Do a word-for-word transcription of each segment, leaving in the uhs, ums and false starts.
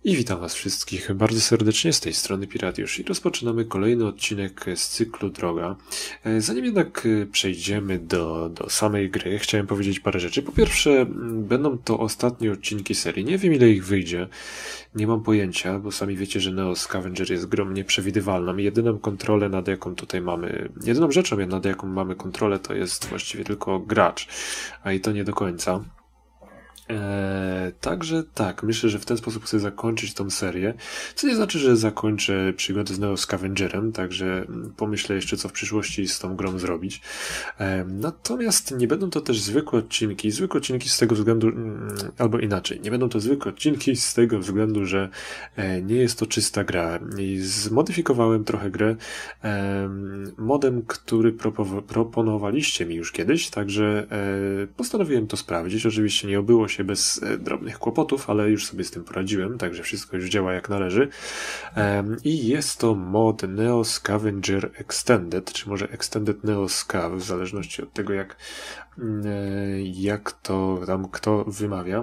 I witam Was wszystkich bardzo serdecznie z tej strony Piratiusz i rozpoczynamy kolejny odcinek z cyklu Droga. Zanim jednak przejdziemy do, do samej gry, chciałem powiedzieć parę rzeczy. Po pierwsze, będą to ostatnie odcinki serii. Nie wiem, ile ich wyjdzie. Nie mam pojęcia, bo sami wiecie, że Neo Scavenger jest grą nieprzewidywalną i jedyną kontrolę, nad jaką tutaj mamy, jedyną rzeczą, nad jaką mamy kontrolę, to jest właściwie tylko gracz, a i to nie do końca. Eee, także tak, myślę, że w ten sposób chcę zakończyć tą serię, co nie znaczy, że zakończę przygodę z Neo Scavengerem, także pomyślę jeszcze, co w przyszłości z tą grą zrobić. Eee, natomiast nie będą to też zwykłe odcinki, zwykłe odcinki z tego względu, mm, albo inaczej, nie będą to zwykłe odcinki z tego względu, że e, nie jest to czysta gra. I zmodyfikowałem trochę grę e, modem, który propo- proponowaliście mi już kiedyś, także e, postanowiłem to sprawdzić. Oczywiście nie obyło się bez e, drobnych kłopotów, ale już sobie z tym poradziłem, także wszystko już działa jak należy. Um, I jest to mod Neo Scavenger Extended, czy może Extended Neo Scav, w zależności od tego, jak, e, jak to tam kto wymawia.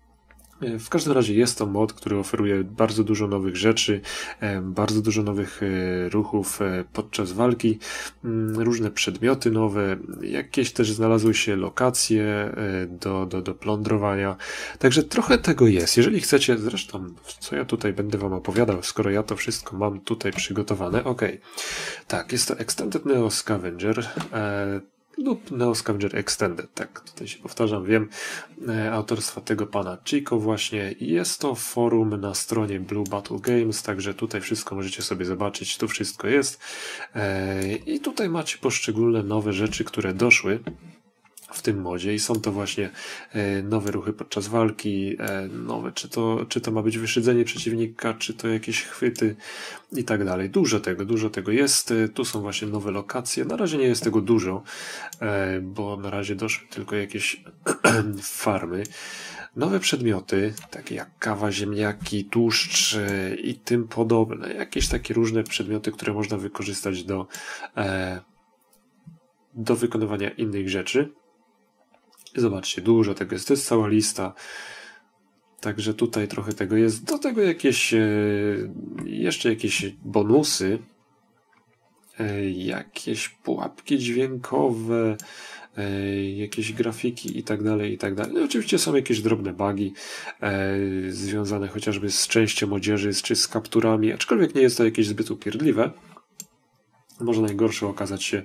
W każdym razie jest to mod, który oferuje bardzo dużo nowych rzeczy, bardzo dużo nowych ruchów podczas walki, różne przedmioty nowe, jakieś też znalazły się lokacje do, do, do plądrowania, także trochę tego jest. Jeżeli chcecie, zresztą co ja tutaj będę wam opowiadał, skoro ja to wszystko mam tutaj przygotowane, ok. Tak, jest to Extended Neo Scavenger, lub Neo Scavenger Extended, tak, tutaj się powtarzam, wiem, e, autorstwa tego pana Chico właśnie. Jest to forum na stronie Blue Battle Games, także tutaj wszystko możecie sobie zobaczyć, tu wszystko jest e, i tutaj macie poszczególne nowe rzeczy, które doszły w tym modzie i są to właśnie e, nowe ruchy podczas walki, e, nowe, czy to, czy to ma być wyszydzenie przeciwnika, czy to jakieś chwyty i tak dalej. Dużo tego, dużo tego jest. E, tu są właśnie nowe lokacje. Na razie nie jest tego dużo, e, bo na razie doszły tylko jakieś farmy. Nowe przedmioty, takie jak kawa, ziemniaki, tłuszcz e, i tym podobne. Jakieś takie różne przedmioty, które można wykorzystać do, e, do wykonywania innych rzeczy. Zobaczcie, dużo tego jest, to jest cała lista, także tutaj trochę tego jest, do tego jakieś, jeszcze jakieś bonusy, jakieś pułapki dźwiękowe, jakieś grafiki i tak dalej, i tak dalej. No oczywiście są jakieś drobne bugi związane chociażby z częścią odzieży, czy z kapturami, aczkolwiek nie jest to jakieś zbyt upierdliwe. Może najgorsze okazać się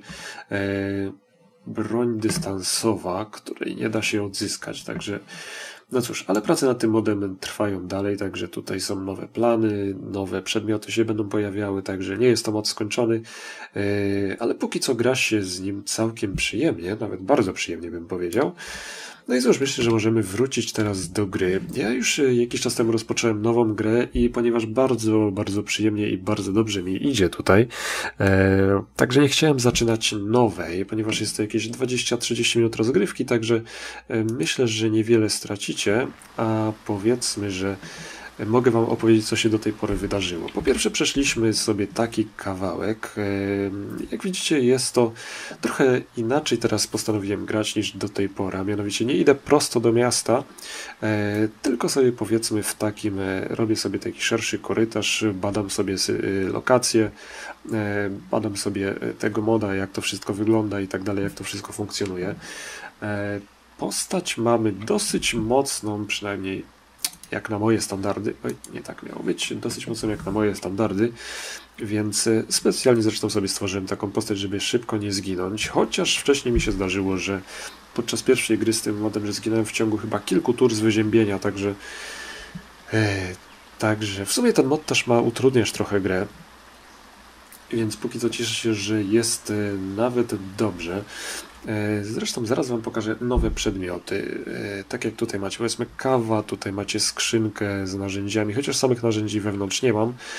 broń dystansowa, której nie da się odzyskać, także no cóż, ale prace nad tym modem trwają dalej, także tutaj są nowe plany, nowe przedmioty się będą pojawiały, także nie jest to mod skończony, yy, ale póki co gra się z nim całkiem przyjemnie, nawet bardzo przyjemnie bym powiedział. No i cóż, myślę, że możemy wrócić teraz do gry. Ja już jakiś czas temu rozpocząłem nową grę i ponieważ bardzo, bardzo przyjemnie i bardzo dobrze mi idzie tutaj, e, także nie chciałem zaczynać nowej, ponieważ jest to jakieś dwadzieścia trzydzieści minut rozgrywki, także e, myślę, że niewiele stracicie, a powiedzmy, że mogę wam opowiedzieć, co się do tej pory wydarzyło. Po pierwsze, przeszliśmy sobie taki kawałek. Jak widzicie, jest to trochę inaczej teraz postanowiłem grać niż do tej pory. A mianowicie nie idę prosto do miasta, tylko sobie powiedzmy w takim, robię sobie taki szerszy korytarz, badam sobie lokacje, badam sobie tego moda, jak to wszystko wygląda i tak dalej, jak to wszystko funkcjonuje. Postać mamy dosyć mocną, przynajmniej jak na moje standardy, oj, nie tak miało być, dosyć mocno jak na moje standardy, więc specjalnie zresztą sobie stworzyłem taką postać, żeby szybko nie zginąć, chociaż wcześniej mi się zdarzyło, że podczas pierwszej gry z tym modem, że zginąłem w ciągu chyba kilku tur z wyziębienia, także e, także w sumie ten mod też ma utrudniać trochę grę, więc póki co cieszę się, że jest e, nawet dobrze. Zresztą zaraz wam pokażę nowe przedmioty. Tak jak tutaj macie, powiedzmy kawa, tutaj macie skrzynkę z narzędziami, chociaż samych narzędzi wewnątrz nie mam.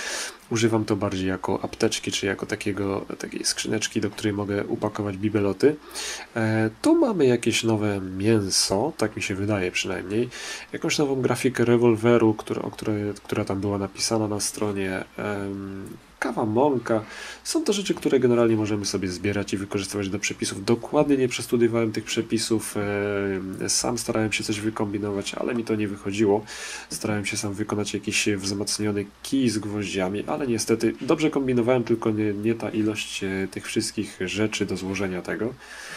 używam to bardziej jako apteczki, czy jako takiego, takiej skrzyneczki, do której mogę upakować bibeloty. E, tu mamy jakieś nowe mięso, tak mi się wydaje przynajmniej. Jakąś nową grafikę rewolweru, która, o której, która tam była napisana na stronie. Em, kawa mąka. Są to rzeczy, które generalnie możemy sobie zbierać i wykorzystywać do przepisów. Dokładnie nie przestudiowałem tych przepisów. E, sam starałem się coś wykombinować, ale mi to nie wychodziło. Starałem się sam wykonać jakiś wzmocniony kij z gwoździami, ale niestety dobrze kombinowałem, tylko nie, nie ta ilość e, tych wszystkich rzeczy do złożenia tego.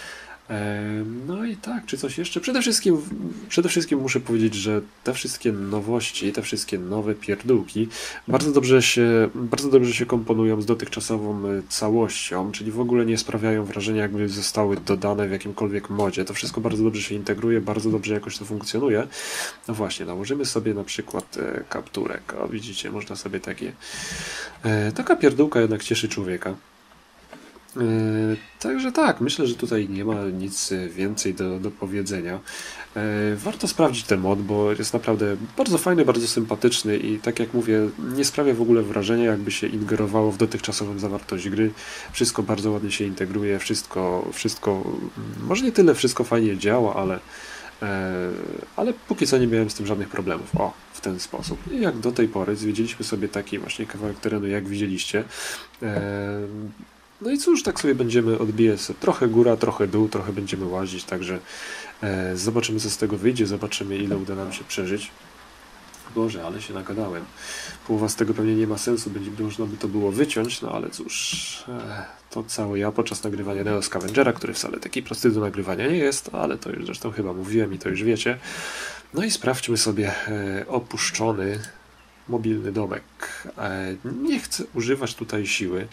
E, No i tak, czy coś jeszcze? Przede wszystkim, przede wszystkim muszę powiedzieć, że te wszystkie nowości, te wszystkie nowe pierdółki bardzo dobrze się, bardzo dobrze się komponują z dotychczasową e, całością, czyli w ogóle nie sprawiają wrażenia, jakby zostały dodane w jakimkolwiek modzie. To wszystko bardzo dobrze się integruje, bardzo dobrze jakoś to funkcjonuje. No właśnie, nałożymy sobie na przykład e, kapturek. O, widzicie, można sobie takie... E, taka pierdółka jednak cieszy człowieka. E, Także tak, myślę, że tutaj nie ma nic więcej do, do powiedzenia. E, Warto sprawdzić ten mod, bo jest naprawdę bardzo fajny, bardzo sympatyczny i tak jak mówię, nie sprawia w ogóle wrażenia, jakby się ingerowało w dotychczasową zawartość gry. Wszystko bardzo ładnie się integruje, wszystko, wszystko, może nie tyle wszystko fajnie działa, ale, e, ale póki co nie miałem z tym żadnych problemów. O, w ten sposób. I jak do tej pory zwiedziliśmy sobie taki właśnie kawałek terenu, jak widzieliście. E, No i cóż, tak sobie będziemy odbijać sobie trochę góra, trochę dół, trochę będziemy łazić, także e, zobaczymy, co z tego wyjdzie, zobaczymy, ile uda nam się przeżyć. Boże, ale się nagadałem. Połowa z tego pewnie nie ma sensu, będzie można by to było wyciąć, no ale cóż, e, to całe ja podczas nagrywania Neo Scavengera, który wcale taki prosty do nagrywania nie jest, ale to już zresztą chyba mówiłem i to już wiecie. No i sprawdźmy sobie e, opuszczony mobilny domek. E, nie chcę używać tutaj siły.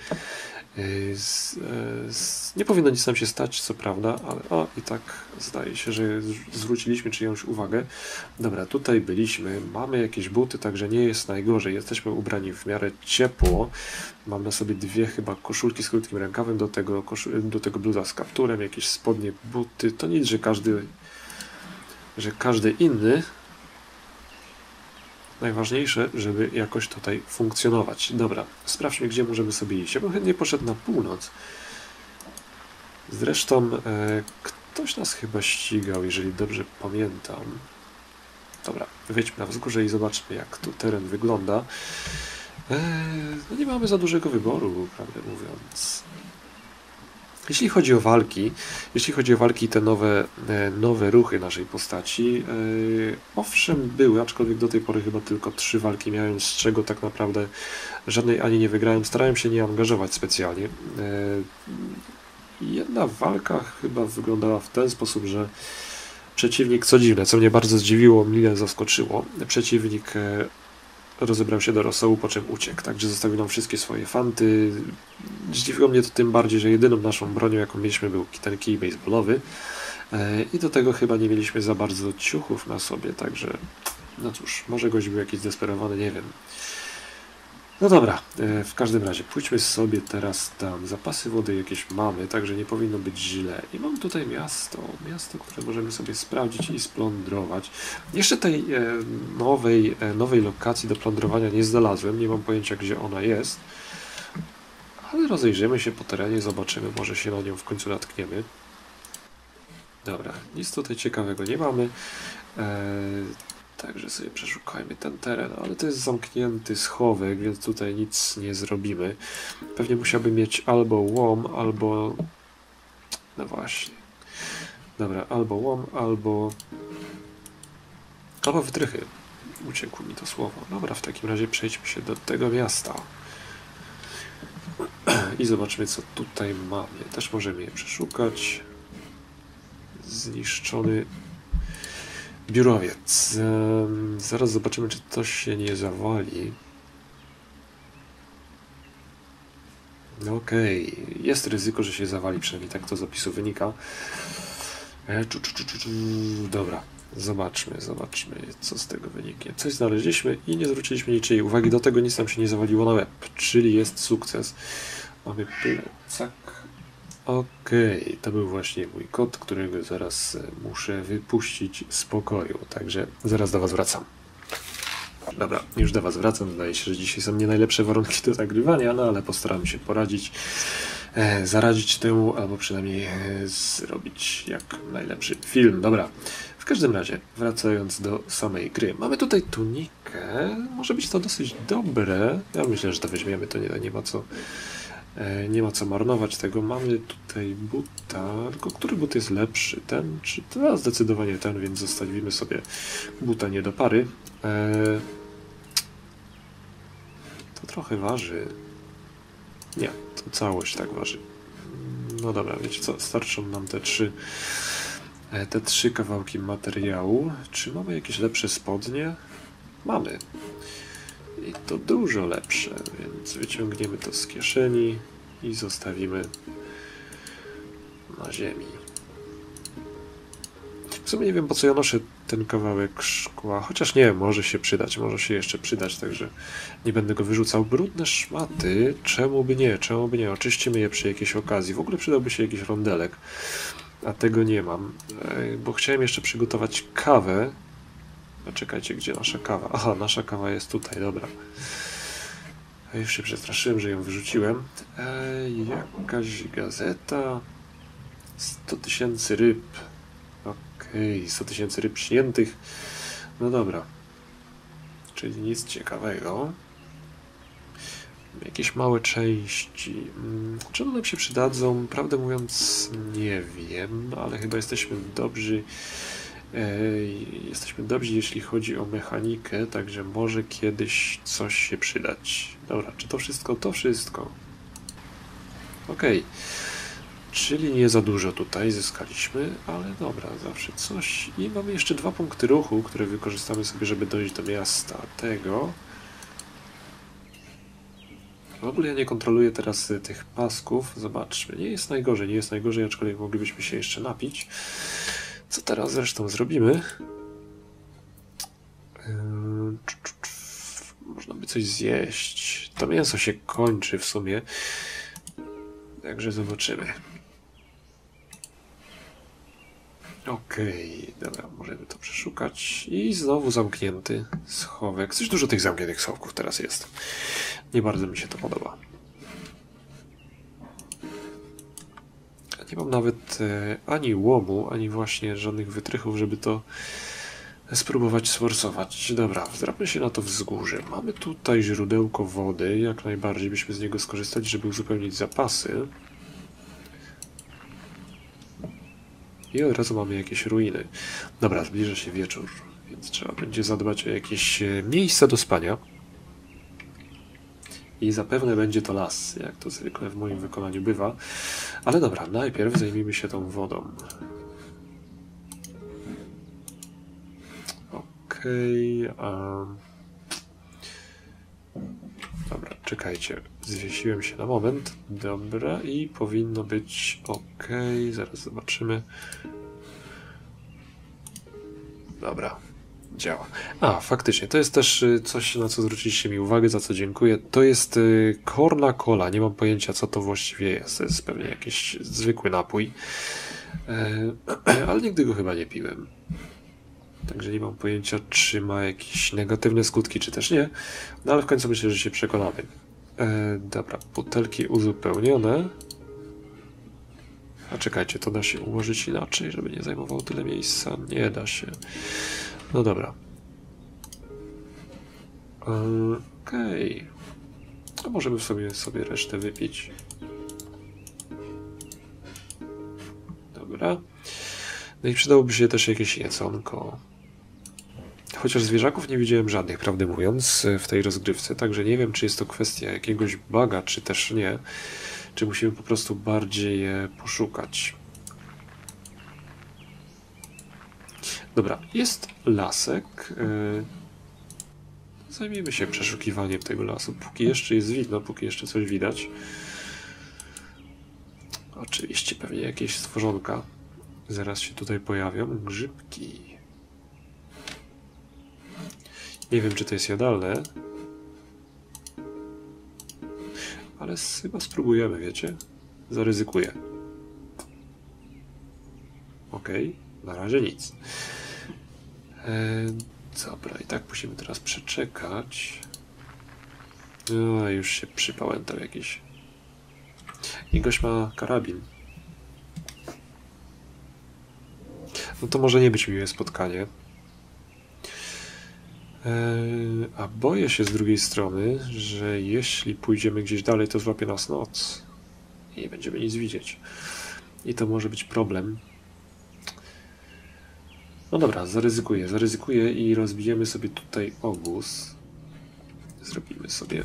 Z, z, nie powinno nic nam się stać, co prawda, ale o, i tak zdaje się, że zwróciliśmy czyjąś uwagę. Dobra, tutaj byliśmy, mamy jakieś buty, także nie jest najgorzej. Jesteśmy ubrani w miarę ciepło. Mam na sobie dwie chyba koszulki z krótkim rękawem, do tego, do tego bluza z kapturem, jakieś spodnie, buty. To nic, że każdy, że każdy inny. Najważniejsze, żeby jakoś tutaj funkcjonować. Dobra, sprawdźmy, gdzie możemy sobie iść. Ja bym chętnie poszedł na północ. Zresztą e, ktoś nas chyba ścigał, jeżeli dobrze pamiętam. Dobra, wejdźmy na wzgórze i zobaczmy, jak tu teren wygląda. E, no nie mamy za dużego wyboru, prawdę mówiąc. Jeśli chodzi o walki, jeśli chodzi o walki, te nowe, nowe ruchy naszej postaci, yy, owszem były, aczkolwiek do tej pory chyba tylko trzy walki miałem, z czego tak naprawdę żadnej ani nie wygrałem. Starałem się nie angażować specjalnie. Yy, jedna walka chyba wyglądała w ten sposób, że przeciwnik, co dziwne, co mnie bardzo zdziwiło, mile zaskoczyło, przeciwnik yy, rozebrał się do rosołu, po czym uciekł, także zostawił nam wszystkie swoje fanty. Zdziwiło mnie to tym bardziej, że jedyną naszą bronią, jaką mieliśmy, był ten kij baseballowy i do tego chyba nie mieliśmy za bardzo ciuchów na sobie, także no cóż, może gość był jakiś zdesperowany, nie wiem. No dobra, w każdym razie pójdźmy sobie teraz tam. Zapasy wody jakieś mamy, także nie powinno być źle. I mam tutaj miasto, miasto, które możemy sobie sprawdzić i splądrować. Jeszcze tej e, nowej, e, nowej lokacji do plądrowania nie znalazłem, nie mam pojęcia, gdzie ona jest. Ale rozejrzymy się po terenie, zobaczymy, może się na nią w końcu natkniemy. Dobra, nic tutaj ciekawego nie mamy. E, Także sobie przeszukajmy ten teren, ale to jest zamknięty schowek, więc tutaj nic nie zrobimy. Pewnie musiałbym mieć albo łom, albo... No właśnie. Dobra, albo łom, albo... Albo wytrychy. Uciekło mi to słowo. Dobra, w takim razie przejdźmy się do tego miasta. I zobaczmy, co tutaj mamy. Też możemy je przeszukać. Zniszczony... biurowiec. Zaraz zobaczymy, czy coś się nie zawali. No okej, okay. Jest ryzyko, że się zawali, przynajmniej tak to z opisu wynika. E, czu, czu, czu, czu, czu. Dobra, zobaczmy, zobaczmy, co z tego wyniknie. Coś znaleźliśmy i nie zwróciliśmy niczyjej uwagi. Do tego nic nam się nie zawaliło na łeb, czyli jest sukces. Mamy plecak. Okej, okay, to był właśnie mój kot, którego zaraz muszę wypuścić z pokoju, także zaraz do Was wracam. Dobra, już do was wracam. Zdaje się, że dzisiaj są nie najlepsze warunki do nagrywania, no ale postaram się poradzić, e, zaradzić temu, albo przynajmniej e, zrobić jak najlepszy film. Dobra, w każdym razie, wracając do samej gry. Mamy tutaj tunikę, może być to dosyć dobre. Ja myślę, że to weźmiemy, to nie, nie ma co e, nie ma co marnować tego. Mamy tutaj buta, tylko który but jest lepszy? Ten czy ten? Zdecydowanie ten, więc zostawimy sobie buta nie do pary. E, to trochę waży. Nie, to całość tak waży. No dobra, wiecie co, starczą nam te trzy te trzy kawałki materiału. Czy mamy jakieś lepsze spodnie? Mamy. I to dużo lepsze, więc wyciągniemy to z kieszeni i zostawimy na ziemi. W sumie nie wiem, po co ja noszę ten kawałek szkła, chociaż nie, może się przydać, może się jeszcze przydać, także nie będę go wyrzucał. Brudne szmaty, czemu by nie, czemu by nie, oczyścimy je przy jakiejś okazji. W ogóle przydałby się jakiś rondelek, a tego nie mam, bo chciałem jeszcze przygotować kawę. A czekajcie, gdzie nasza kawa? Aha, nasza kawa jest tutaj, dobra. A już się przestraszyłem, że ją wyrzuciłem. Ej, jakaś gazeta. sto tysięcy ryb. Okej, okay, sto tysięcy ryb śniętych. No dobra. Czyli nic ciekawego. Jakieś małe części. Czy one nam się przydadzą? Prawdę mówiąc, nie wiem, ale chyba jesteśmy dobrzy. Jesteśmy dobrzy, jeśli chodzi o mechanikę, także może kiedyś coś się przydać. Dobra, czy to wszystko? To wszystko. Okej. Okay. Czyli nie za dużo tutaj zyskaliśmy, ale dobra, zawsze coś. I mamy jeszcze dwa punkty ruchu, które wykorzystamy sobie, żeby dojść do miasta tego. W ogóle ja nie kontroluję teraz tych pasków. Zobaczmy, nie jest najgorzej, nie jest najgorzej, aczkolwiek moglibyśmy się jeszcze napić. Co teraz zresztą zrobimy? Można by coś zjeść. To mięso się kończy w sumie. Także zobaczymy. Okej, okay, dobra, możemy to przeszukać. I znowu zamknięty schowek. Coś dużo tych zamkniętych schowków teraz jest. Nie bardzo mi się to podoba. Nie mam nawet e, ani łomu, ani właśnie żadnych wytrychów, żeby to spróbować sforsować. Dobra, wdrapmy się na to wzgórze. Mamy tutaj źródełko wody. Jak najbardziej byśmy z niego skorzystali, żeby uzupełnić zapasy. I od razu mamy jakieś ruiny. Dobra, zbliża się wieczór, więc trzeba będzie zadbać o jakieś miejsce do spania. I zapewne będzie to las, jak to zwykle w moim wykonaniu bywa. Ale dobra, najpierw zajmijmy się tą wodą. Okej. Okay, um... Dobra, czekajcie. Zwiesiłem się na moment. Dobra, i powinno być ok. Zaraz zobaczymy. Dobra, działa. A, faktycznie, to jest też coś, na co zwróciliście mi uwagę, za co dziękuję. To jest Corna Cola. Nie mam pojęcia, co to właściwie jest. To jest pewnie jakiś zwykły napój. Ale nigdy go chyba nie piłem. Także nie mam pojęcia, czy ma jakieś negatywne skutki, czy też nie. No ale w końcu myślę, że się przekonamy. E, dobra, butelki uzupełnione. A czekajcie, to da się ułożyć inaczej, żeby nie zajmowało tyle miejsca. Nie da się. No dobra. E, Okej. Okay. A możemy sobie, sobie resztę wypić. Dobra. No i przydałoby się też jakieś jedzonko. Chociaż zwierzaków nie widziałem żadnych, prawdę mówiąc, w tej rozgrywce, także nie wiem, czy jest to kwestia jakiegoś buga, czy też nie. Czy musimy po prostu bardziej je poszukać. Dobra, jest lasek. Zajmijmy się przeszukiwaniem tego lasu, póki jeszcze jest widno, póki jeszcze coś widać. Oczywiście pewnie jakieś stworzonka zaraz się tutaj pojawią. Grzybki. Nie wiem, czy to jest jadalne. Ale chyba spróbujemy, wiecie? Zaryzykuję. Okej, okay, na razie nic. E, Dobra, i tak musimy teraz przeczekać. No, już się przypałętał jakiś. I gość ma karabin. No to może nie być miłe spotkanie. Eee, a boję się z drugiej strony, że jeśli pójdziemy gdzieś dalej, to złapie nas noc. I nie będziemy nic widzieć. I to może być problem. No dobra, zaryzykuję, zaryzykuję i rozbijemy sobie tutaj obóz. Zrobimy sobie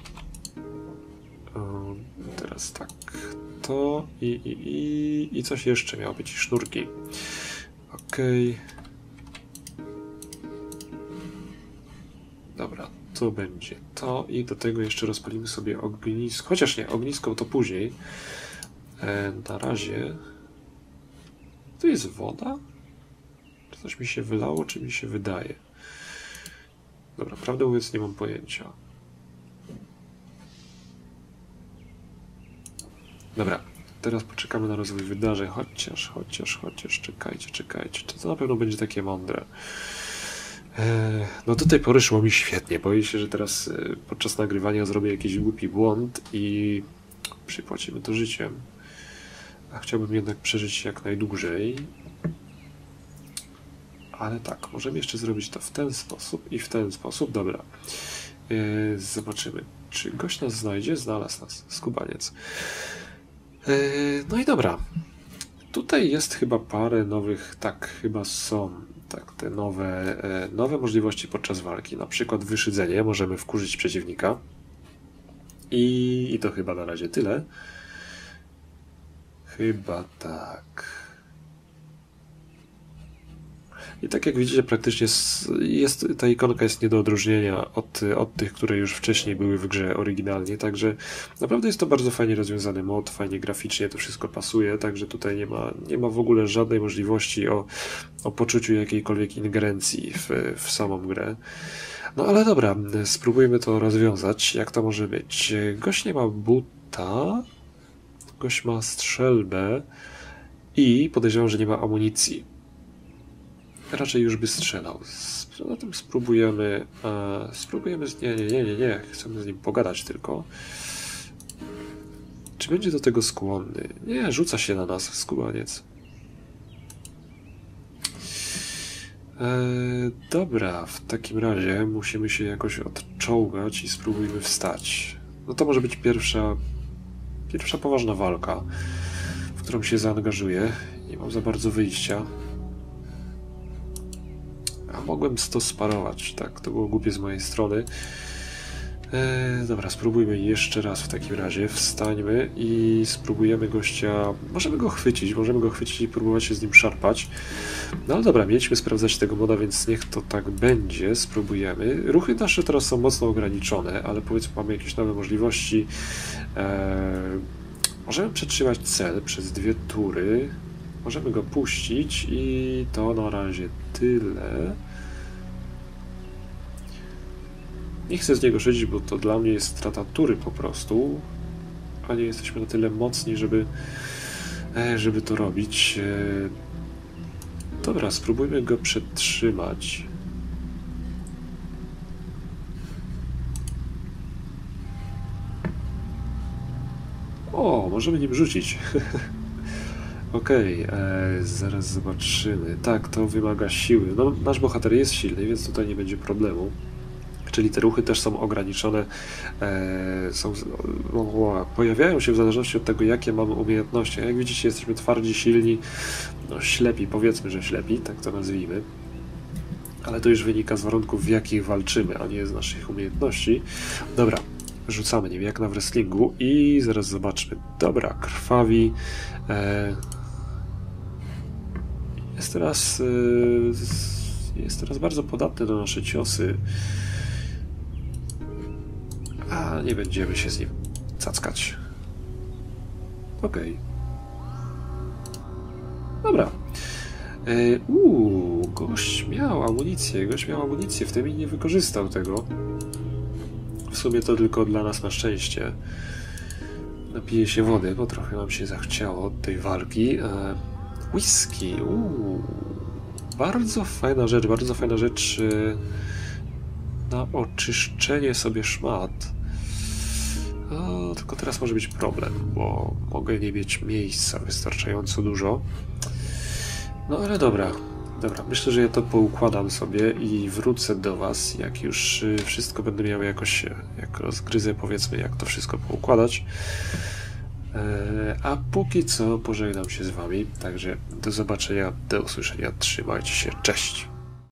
o, teraz tak, to i, i, i, i coś jeszcze miało być, sznurki. Okej. Okay. Dobra, to będzie to i do tego jeszcze rozpalimy sobie ognisko, chociaż nie, ognisko to później. E, na razie... To jest woda? Czy coś mi się wylało, czy mi się wydaje? Dobra, prawdę mówiąc nie mam pojęcia. Dobra, teraz poczekamy na rozwój wydarzeń, chociaż, chociaż, chociaż, czekajcie, czekajcie, czy to na pewno będzie takie mądre. Eee, no do tej pory szło mi świetnie, boję się, że teraz e, podczas nagrywania zrobię jakiś głupi błąd i przypłacimy to życiem. A chciałbym jednak przeżyć jak najdłużej. Ale tak, możemy jeszcze zrobić to w ten sposób i w ten sposób. Dobra. Eee, zobaczymy, czy gość nas znajdzie. Znalazł nas, skubaniec. Eee, no i dobra. Tutaj jest chyba parę nowych, tak, chyba są tak, te nowe, e, nowe możliwości podczas walki. Na przykład wyszydzenie, możemy wkurzyć przeciwnika. I, i to chyba na razie tyle. Chyba tak. I tak jak widzicie, praktycznie jest, ta ikonka jest nie do odróżnienia od, od tych, które już wcześniej były w grze oryginalnie, także naprawdę jest to bardzo fajnie rozwiązany mod, fajnie graficznie to wszystko pasuje, także tutaj nie ma, nie ma w ogóle żadnej możliwości o, o poczuciu jakiejkolwiek ingerencji w, w samą grę. No ale dobra, spróbujmy to rozwiązać, jak to może być. Gość nie ma buta, gość ma strzelbę i podejrzewam, że nie ma amunicji. Raczej już by strzelał. Zatem spróbujemy... E, spróbujemy... Z, nie, nie, nie, nie, nie. Chcemy z nim pogadać tylko. Czy będzie do tego skłonny? Nie, rzuca się na nas, skubaniec. E, dobra, w takim razie musimy się jakoś odczołgać i spróbujmy wstać. No to może być pierwsza... Pierwsza poważna walka, w którą się zaangażuję. Nie mam za bardzo wyjścia. A mogłem to sparować, tak, to było głupie z mojej strony. Eee, dobra, spróbujmy jeszcze raz w takim razie, wstańmy i spróbujemy gościa, możemy go chwycić, możemy go chwycić i próbować się z nim szarpać. No ale dobra, mieliśmy sprawdzać tego moda, więc niech to tak będzie, spróbujemy. Ruchy nasze teraz są mocno ograniczone, ale powiedzmy mamy jakieś nowe możliwości. Eee, możemy przetrzymać cel przez dwie tury. Możemy go puścić i to na razie tyle. Nie chcę z niego szydzić, bo to dla mnie jest strata tury po prostu. A nie jesteśmy na tyle mocni, żeby, żeby to robić. Dobra, spróbujmy go przetrzymać. O, możemy nim rzucić. Okej, okay, zaraz zobaczymy. Tak, to wymaga siły. No, nasz bohater jest silny, więc tutaj nie będzie problemu. Czyli te ruchy też są ograniczone, e, są, o, pojawiają się w zależności od tego, jakie mamy umiejętności. Jak widzicie, jesteśmy twardzi, silni, no ślepi, powiedzmy, że ślepi, tak to nazwijmy. Ale to już wynika z warunków, w jakich walczymy, a nie z naszych umiejętności. Dobra, rzucamy nim jak na wrestlingu i zaraz zobaczmy. Dobra, krwawi. E, jest teraz, e, jest teraz bardzo podatny na nasze ciosy. A nie będziemy się z nim cackać. Okej. Okay. Dobra. E, uuu, gość miał amunicję, gość miał amunicję, w tym i nie wykorzystał tego. W sumie to tylko dla nas na szczęście. Napiję się wody, bo trochę nam się zachciało od tej walki. E, whisky, uuu. bardzo fajna rzecz, bardzo fajna rzecz na oczyszczenie sobie szmat. O, tylko teraz może być problem, bo mogę nie mieć miejsca wystarczająco dużo. No ale dobra, dobra, myślę, że ja to poukładam sobie i wrócę do was, jak już wszystko będę miał jakoś, jak rozgryzę, powiedzmy, jak to wszystko poukładać. A póki co pożegnam się z wami, także do zobaczenia, do usłyszenia, trzymajcie się, cześć!